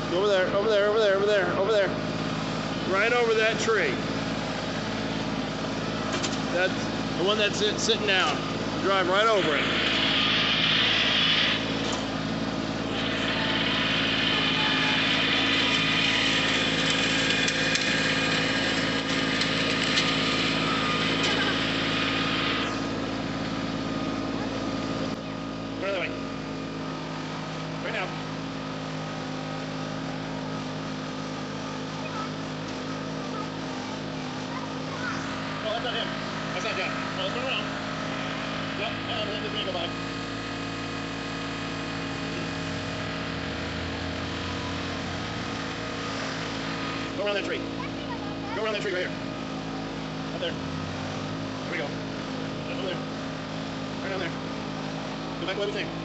Go over there, over there, over there, over there, over there. Right over that tree. That's the one that's sitting down. Drive right over it. Go the other way. Right now. No, that's not him. That's not John. No, let's turn around. Yep, and let this man go by. Go around that tree. Go around that tree right here. Up there. There we go. Over there. Right down there. Go back the way we came.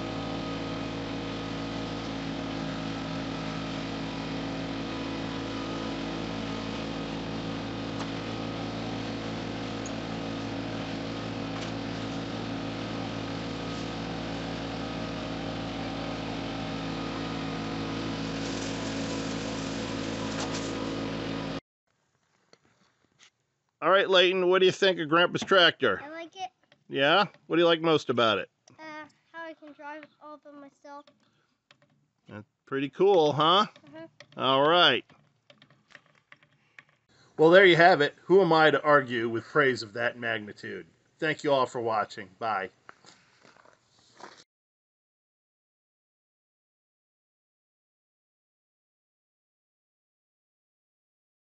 All right, Leighton, what do you think of Grandpa's tractor? I like it. Yeah? What do you like most about it? How I can drive it all by myself. That's pretty cool, huh? Uh-huh. All right. Well, there you have it. Who am I to argue with praise of that magnitude? Thank you all for watching. Bye.